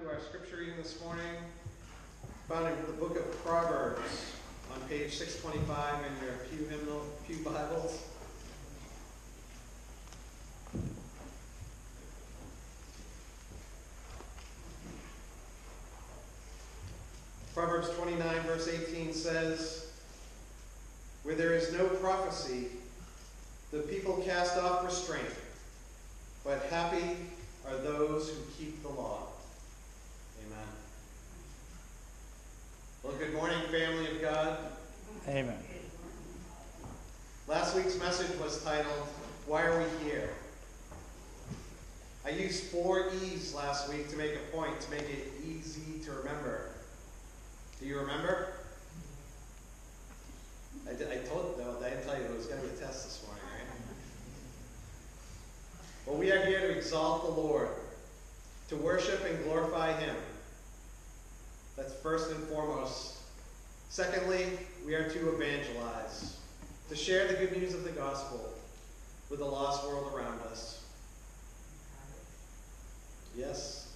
to our scripture reading this morning, found in the book of Proverbs on page 625 in your Pew Bibles. Proverbs 29 verse 18 says, "Where there is no prophecy, the people cast off restraint, but happy are those who keep the law." Amen. Well, good morning, family of God. Amen. Last week's message was titled, "Why Are We Here?" I used 4 E's last week to make a point, to make it easy to remember. Do you remember? I didn't tell you it was going to be a test this morning, right? Well, we are here to exalt the Lord, to worship and glorify Him. That's first and foremost. Secondly, we are to evangelize, to share the good news of the gospel with the lost world around us. Yes.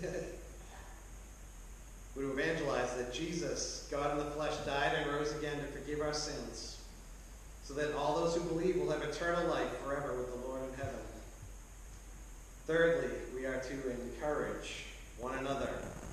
We're to evangelize that Jesus, God in the flesh, died and rose again to forgive our sins, so that all those who believe will have eternal life forever with the Lord in heaven. Thirdly, we are to encourage one another.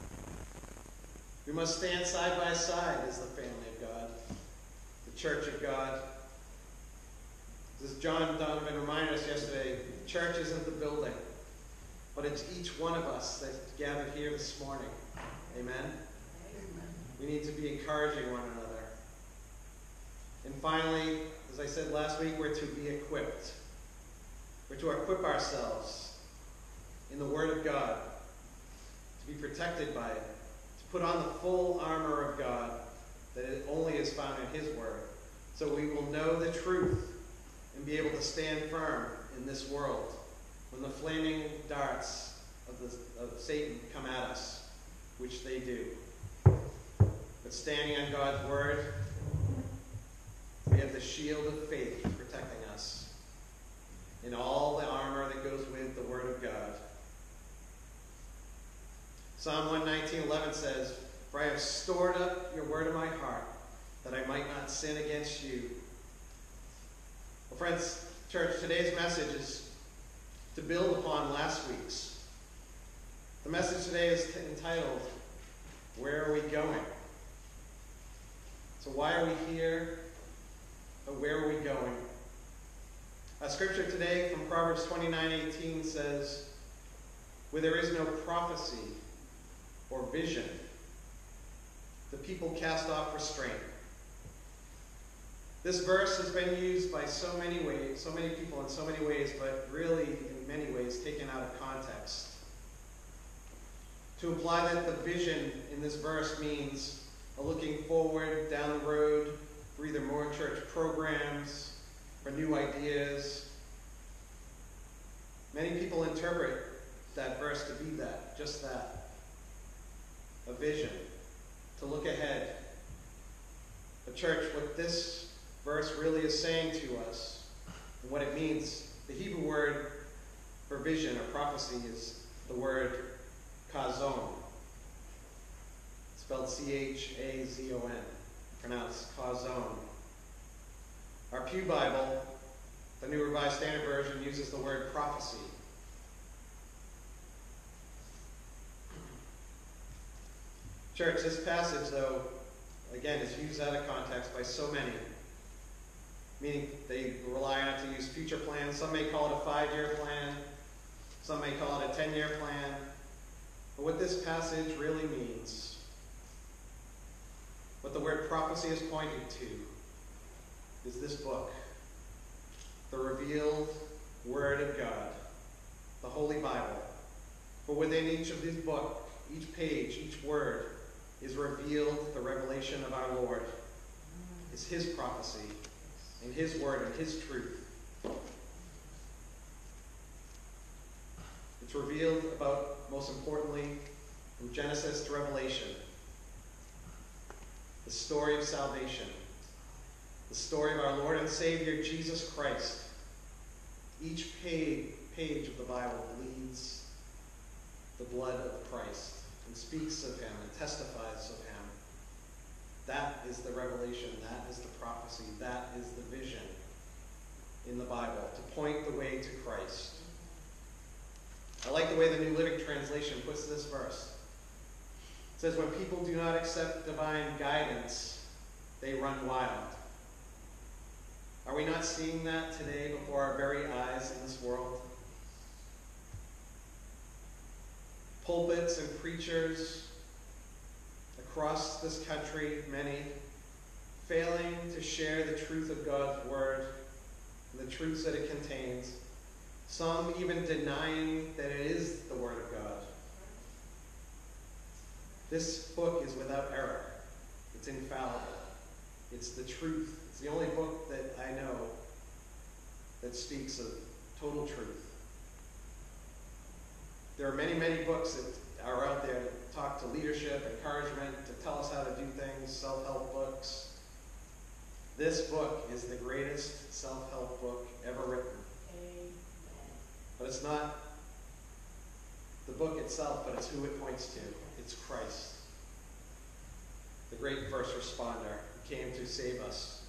We must stand side by side as the family of God, the church of God. As John Donovan reminded us yesterday, the church isn't the building, but it's each one of us that's gathered here this morning. Amen? Amen. We need to be encouraging one another. And finally, as I said last week, we're to be equipped. We're to equip ourselves in the Word of God, to be protected by it, to put on the full armor of God that it only is found in His Word, so we will know the truth and be able to stand firm in this world when the flaming darts of Satan come at us, which they do. But standing on God's Word, we have the shield of faith protecting us in all the armor that goes with the Word of God. Psalm 119:11 says, "For I have stored up your word in my heart, that I might not sin against you." Well, friends, church, today's message is to build upon last week's. The message today is entitled, "Where are we going?" So why are we here? But where are we going? Our scripture today from Proverbs 29:18 says, "Where there is no prophecy or vision, the people cast off restraint." This verse has been used by so many people in so many ways, but really in many ways taken out of context, to imply that the vision in this verse means a looking forward down the road for either more church programs or new ideas. Many people interpret that verse to be that, just that. A vision, to look ahead. But church, what this verse really is saying to us, and what it means, the Hebrew word for vision or prophecy is the word chazon. It's spelled C-H-A-Z-O-N, pronounced chazon. Our Pew Bible, the New Revised Standard Version, uses the word prophecy. Church, this passage, though, again, is used out of context by so many, meaning they rely on it to use future plans. Some may call it a 5-year plan. Some may call it a 10-year plan. But what this passage really means, what the word prophecy is pointing to, is this book, the revealed Word of God, the Holy Bible. For within each of these books, each page, each word, is revealed the revelation of our Lord. It's His prophecy, and His Word, and His truth. It's revealed about, most importantly, from Genesis to Revelation, the story of salvation, the story of our Lord and Savior, Jesus Christ. Each page of the Bible bleeds the blood of Christ. And speaks of him and testifies of him. That is the revelation, that is the prophecy, that is the vision in the Bible, to point the way to Christ. I like the way the New Living Translation puts this verse. It says, when people do not accept divine guidance, they run wild. Are we not seeing that today before our very eyes in this world? Pulpits and preachers across this country, many, failing to share the truth of God's word and the truths that it contains. Some even denying that it is the word of God. This book is without error. It's infallible. It's the truth. It's the only book that I know that speaks of total truth. There are many, many books that are out there to talk to leadership, encouragement, to tell us how to do things, self-help books. This book is the greatest self-help book ever written. Amen. But it's not the book itself, but it's who it points to. It's Christ, the great first responder who came to save us.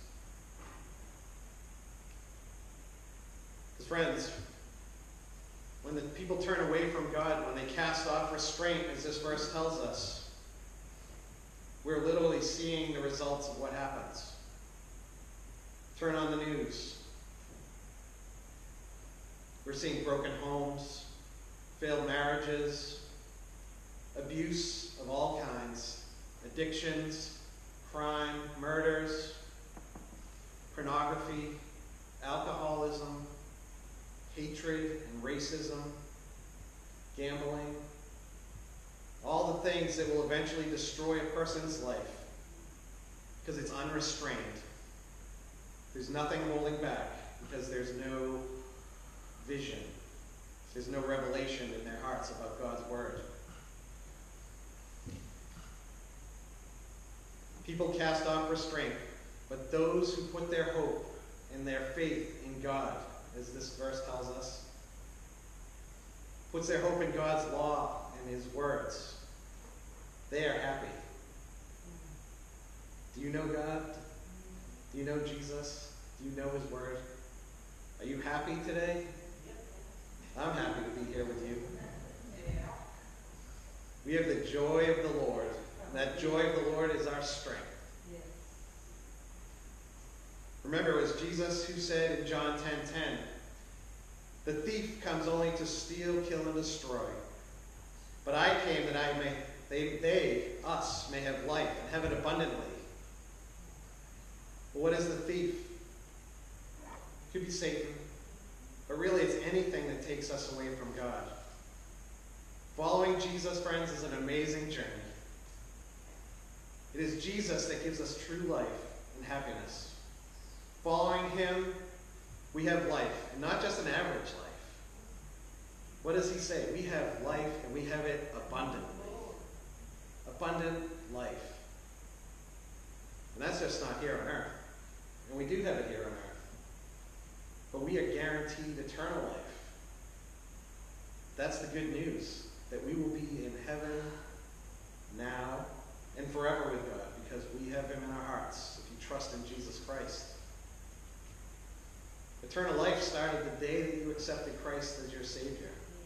Because friends, when the people turn away from God, when they cast off restraint, as this verse tells us, we're literally seeing the results of what happens. Turn on the news. We're seeing broken homes, failed marriages, abuse of all kinds, addictions, crime, murders, pornography, alcoholism, hatred and racism, gambling, all the things that will eventually destroy a person's life because it's unrestrained. There's nothing holding back because there's no vision. There's no revelation in their hearts about God's word. People cast off restraint, but those who put their hope and their faith in God, as this verse tells us, puts their hope in God's law and his words, they are happy. Do you know God? Do you know Jesus? Do you know his word? Are you happy today? I'm happy to be here with you. We have the joy of the Lord, and that joy of the Lord is our strength. Remember, it was Jesus who said in John 10:10, the thief comes only to steal, kill, and destroy. But I came that us may have life and have it abundantly. But what is the thief? It could be Satan. But really, it's anything that takes us away from God. Following Jesus, friends, is an amazing journey. It is Jesus that gives us true life and happiness. Following him, we have life, and not just an average life. What does he say? We have life, and we have it abundantly. Abundant life. And that's just not here on earth. And we do have it here on earth. But we are guaranteed eternal life. That's the good news, that we will be in heaven now and forever with God, because we have him in our hearts, if you trust in Jesus Christ. Eternal life started the day that you accepted Christ as your Savior.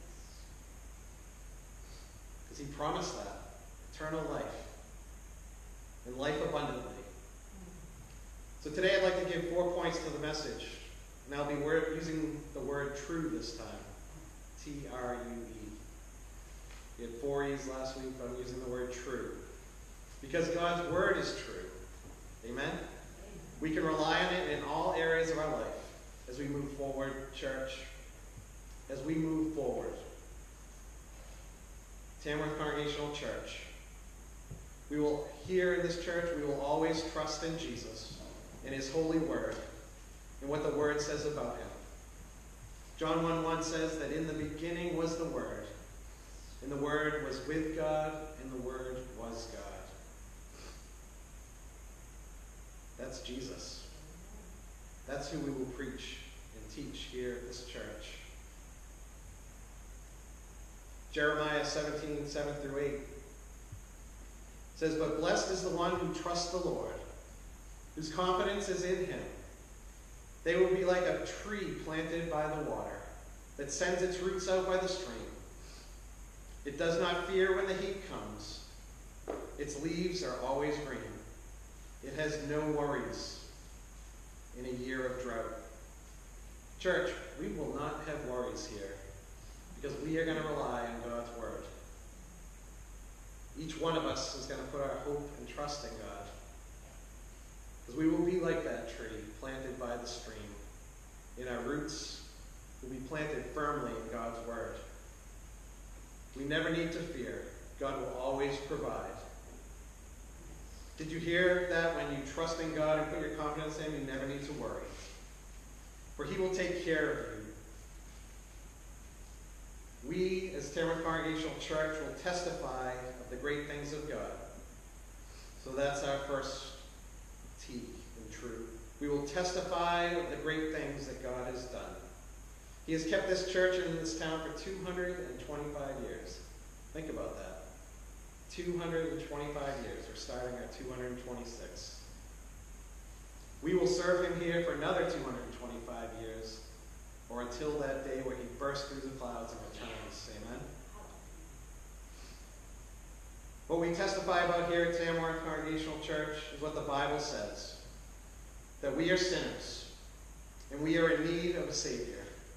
Because he promised that. Eternal life. And life abundantly. So today I'd like to give 4 points to the message. And I'll be using the word true this time. T-R-U-E. We had 4 E's last week, but I'm using the word true. Because God's word is true. Amen? We can rely on it in all areas of our life. As we move forward, church, as we move forward, Tamworth Congregational Church, we will, here in this church, we will always trust in Jesus, in his holy word, and what the word says about him. John 1:1 says that in the beginning was the Word, and the Word was with God, and the Word was God. That's Jesus. That's who we will preach and teach here at this church. Jeremiah 17:7-8 It says, but blessed is the one who trusts the Lord, whose confidence is in him. They will be like a tree planted by the water, that sends its roots out by the stream. It does not fear when the heat comes. Its leaves are always green. It has no worries in a year of drought. Church, we will not have worries here, because we are going to rely on God's word. Each one of us is going to put our hope and trust in God, because we will be like that tree planted by the stream. In our roots will be planted firmly in God's word. We never need to fear. God will always provide. Did you hear that? When you trust in God and put your confidence in him, you never need to worry, for he will take care of you. We, as Tamworth Congregational Church, will testify of the great things of God. So that's our first T in true. We will testify of the great things that God has done. He has kept this church in this town for 225 years. Think about that. 225 years. We're starting our 226. We will serve him here for another 225 years, or until that day where he bursts through the clouds and returns. Amen? What we testify about here at Tamworth Congregational Church is what the Bible says, that we are sinners, and we are in need of a Savior.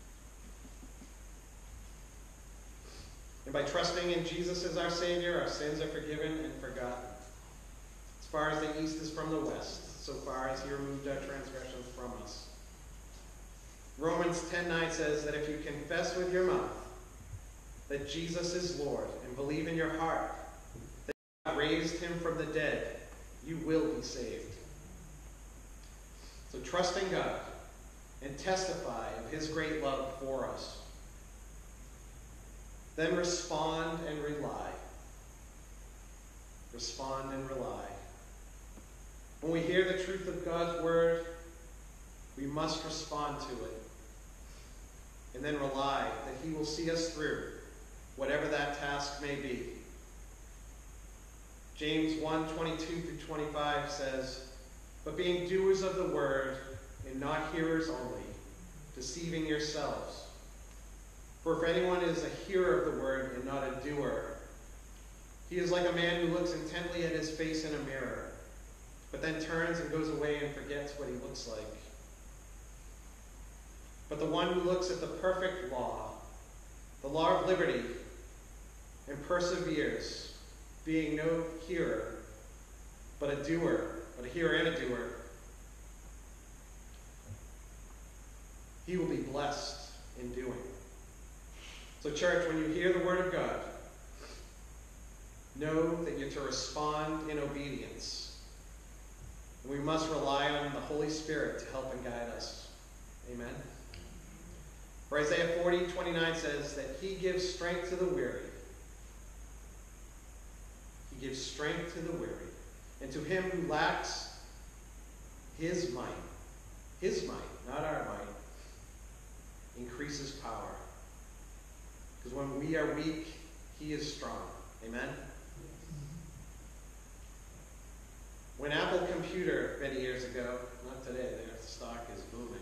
And by trusting in Jesus as our Savior, our sins are forgiven and forgotten. As far as the east is from the west, so far as he removed our transgressions from us. Romans 10:9 says that if you confess with your mouth that Jesus is Lord and believe in your heart that God raised him from the dead, you will be saved. So trust in God and testify of his great love for us. Then respond and rely. Respond and rely. When we hear the truth of God's word, we must respond to it. And then rely that he will see us through, whatever that task may be. James 1:22-25 says, but being doers of the word and not hearers only, deceiving yourselves. For if anyone is a hearer of the word and not a doer, he is like a man who looks intently at his face in a mirror, but then turns and goes away and forgets what he looks like. But the one who looks at the perfect law, the law of liberty, and perseveres, being no hearer, but a doer, but a hearer and a doer, he will be blessed in doing. So church, when you hear the word of God, know that you're to respond in obedience. And we must rely on the Holy Spirit to help and guide us. Amen. For Isaiah 40:29 says that he gives strength to the weary. He gives strength to the weary. And to him who lacks, his might, not our might, increases power. Because when we are weak, he is strong. Amen? When Apple Computer, many years ago, not today, their stock is booming.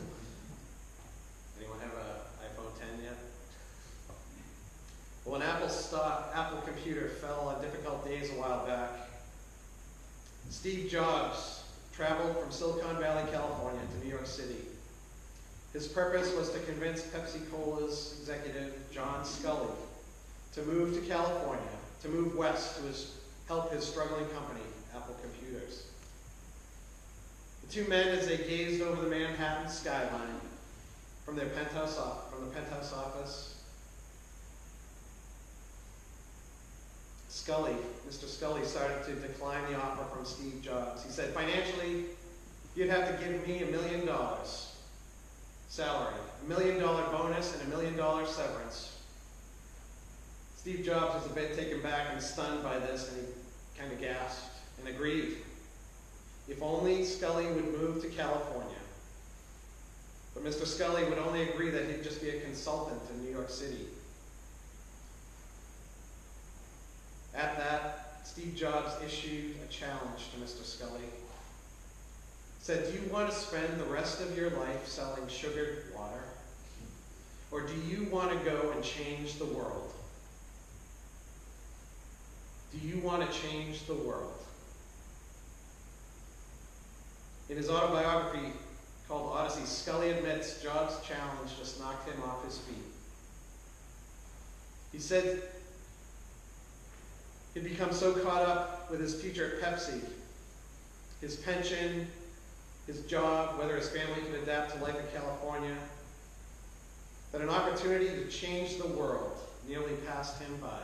Anyone have an iPhone 10 yet? Well, when Apple Computer fell on difficult days a while back, Steve Jobs traveled from Silicon Valley, California to New York City. His purpose was to convince Pepsi-Cola's executive, John Scully, to move to California, to move west to help his struggling company, Apple Computers. The two men, as they gazed over the Manhattan skyline from the penthouse office, Mr. Scully started to decline the offer from Steve Jobs. He said, financially, you'd have to give me $1 million salary, $1 million bonus, and $1 million severance. Steve Jobs was a bit taken back and stunned by this, and he kind of gasped and agreed. If only Scully would move to California. But Mr. Scully would only agree that he'd just be a consultant in New York City. At that, Steve Jobs issued a challenge to Mr. Scully. He said, do you want to spend the rest of your life selling sugared water? Or do you want to go and change the world? Do you want to change the world? In his autobiography called Odyssey, Scully admits Jobs' challenge just knocked him off his feet. He said he'd become so caught up with his future at Pepsi, his pension, his job, whether his family could adapt to life in California, that an opportunity to change the world nearly passed him by.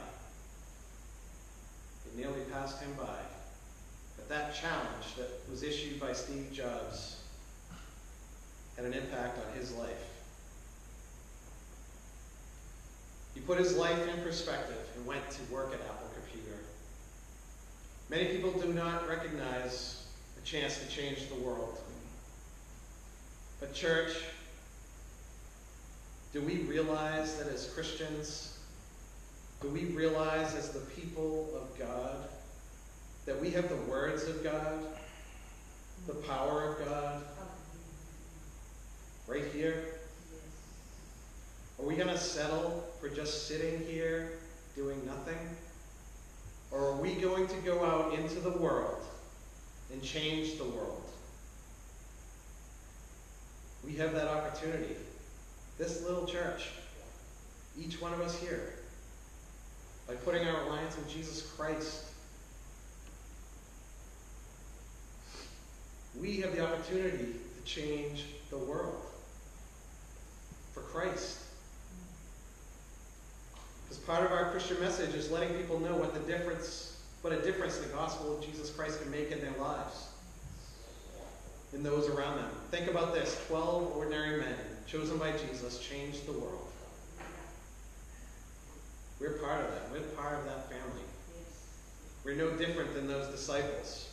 It nearly passed him by. But that challenge that was issued by Steve Jobs had an impact on his life. He put his life in perspective and went to work at Apple Computer. Many people do not recognize a chance to change the world. But church, do we realize that as Christians, do we realize as the people of God that we have the words of God, the power of God, right here? Are we going to settle for just sitting here doing nothing? Or are we going to go out into the world and change the world? We have that opportunity. This little church, each one of us here, by putting our reliance in Jesus Christ, we have the opportunity to change the world for Christ. Because part of our Christian message is letting people know what a difference the gospel of Jesus Christ can make in their lives, in those around them. Think about this. 12 ordinary men chosen by Jesus changed the world. We're part of that. We're part of that family. We're no different than those disciples.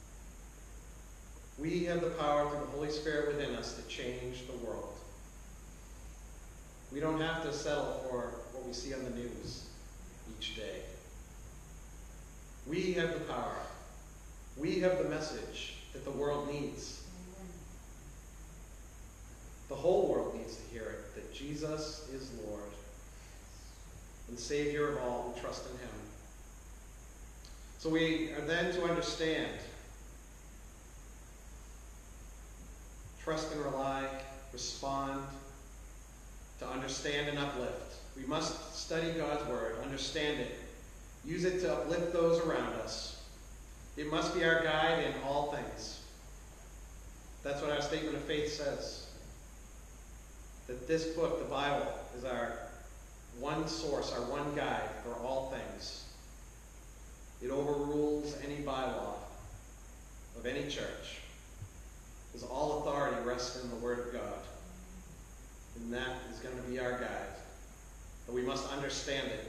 We have the power through the Holy Spirit within us to change the world. We don't have to settle for what we see on the news each day. We have the power. We have the message that the world needs. The whole world needs to hear it, that Jesus is Lord and Savior of all who trust in him. So we are then to understand, trust and rely, respond, to understand and uplift. We must study God's word, understand it, use it to uplift those around us. It must be our guide in all things. That's what our statement of faith says. That this book, the Bible, is our one source, our one guide for all things. It overrules any bylaw of any church. Because all authority rests in the Word of God. And that is going to be our guide. But we must understand it.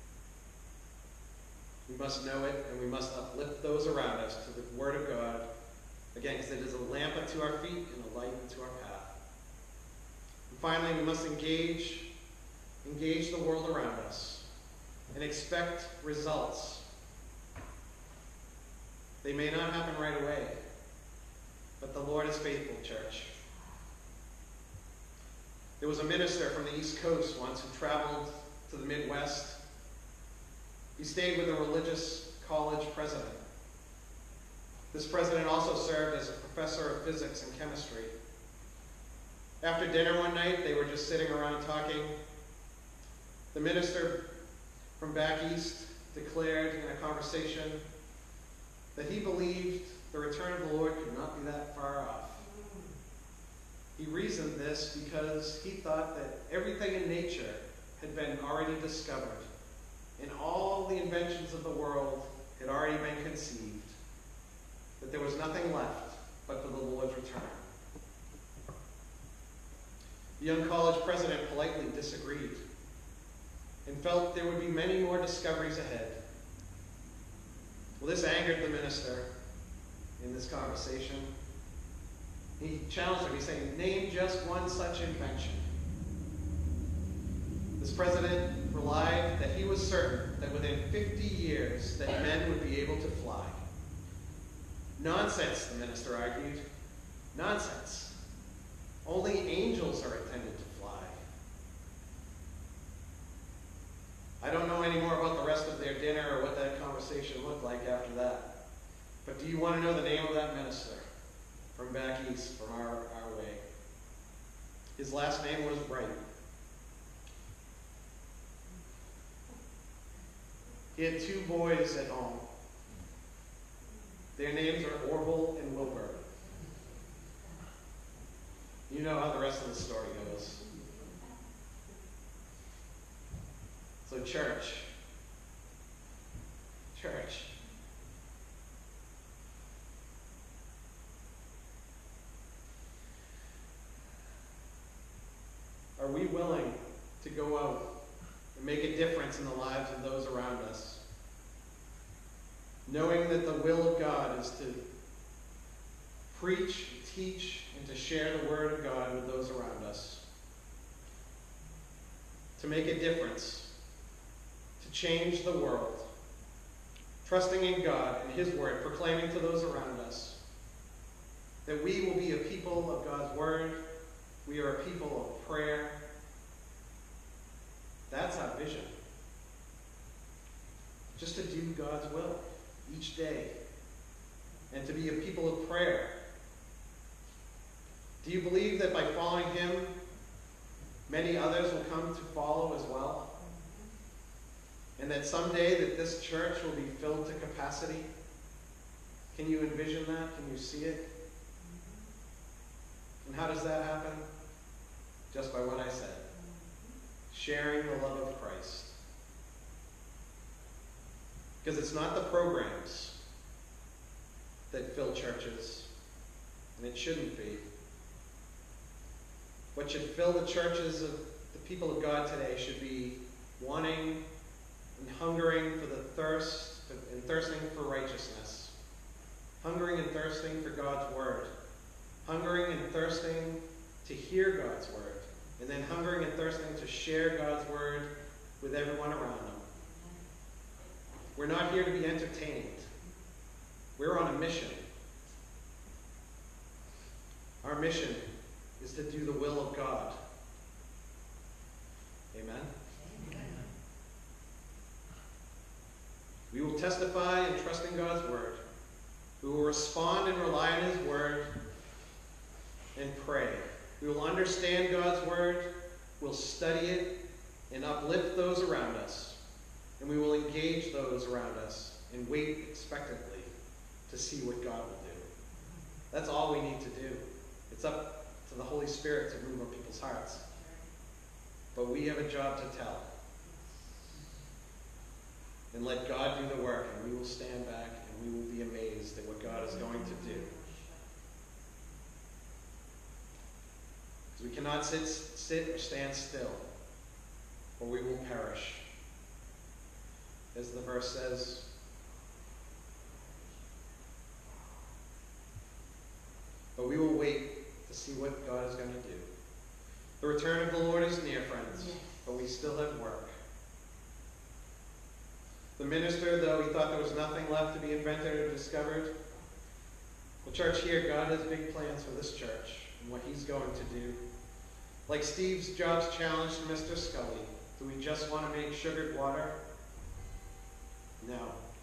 We must know it, and we must uplift those around us to the Word of God. Again, because it is a lamp unto our feet and a light unto our path. And finally, we must engage the world around us and expect results. They may not happen right away, but the Lord is faithful, church. There was a minister from the East Coast once who traveled to the Midwest. He stayed with a religious college president. This president also served as a professor of physics and chemistry. After dinner one night, they were just sitting around talking. The minister from back east declared in a conversation that he believed the return of the Lord could not be that far off. He reasoned this because he thought that everything in nature had been already discovered, and all the inventions of the world had already been conceived, that there was nothing left but for the Lord's return. The young college president politely disagreed and felt there would be many more discoveries ahead. Well, this angered the minister in this conversation. He challenged him. He's saying, name just one such invention. This president relied that he was certain that within 50 years that men would be able to fly. Nonsense, the minister argued. Nonsense. Only angels are intended to fly. I don't know any more about the rest of their dinner or what that conversation looked like after that. But do you want to know the name of that minister from back east, from our way? His last name was Wright. He had 2 boys at home. Their names are Orville and Wilbur. You know how the rest of the story goes. So church. Are we willing to go out and make a difference in the lives of those around us? Knowing that the will of God is to preach, teach, and to share the word of God with those around us. To make a difference. To change the world. Trusting in God and his word, proclaiming to those around us that we will be a people of God's word. We are a people of prayer. That's our vision. Just to do God's will each day. And to be a people of prayer. Do you believe that by following him, many others will come to follow as well? And that someday that this church will be filled to capacity? Can you envision that? Can you see it? And how does that happen? Just by what I said. Sharing the love of Christ. Because it's not the programs that fill churches, and it shouldn't be. What should fill the churches of the people of God today should be wanting and hungering for the thirst and thirsting for righteousness. Hungering and thirsting for God's word. Hungering and thirsting to hear God's word. And then hungering and thirsting to share God's word with everyone around them. We're not here to be entertained. We're on a mission. Our mission is to do the will of God. Amen? Amen. We will testify and trust in God's word. We will respond and rely on his word and pray. We will understand God's word, we'll study it, and uplift those around us. And we will engage those around us and wait expectantly to see what God will do. That's all we need to do. It's up to the Holy Spirit to move on people's hearts. But we have a job to tell. And let God do the work, and we will stand back and we will be amazed at what God is going to do. Because we cannot sit or stand still, or we will perish. As the verse says, but we will wait to see what God is going to do. The return of the Lord is near, friends, but we still have work. The minister, though he thought there was nothing left to be invented or discovered, well, church, here, God has big plans for this church and what he's going to do. Like Steve Jobs challenged Mr. Scully, do we just want to make sugared water? No.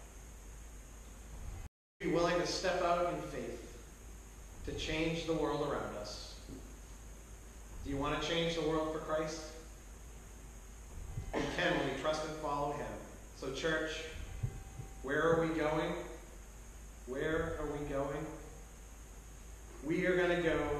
Be willing to step out in faith to change the world around us. Do you want to change the world for Christ? We can when we trust and follow him. So church, where are we going? Where are we going? We are going to go